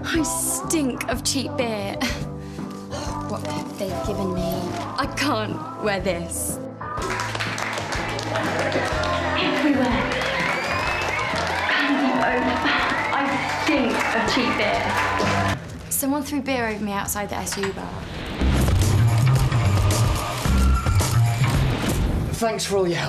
I stink of cheap beer. What have they given me? I can't wear this. Everywhere. Candy over. I stink of cheap beer. Someone threw beer over me outside the SU bar. Thanks for all your help.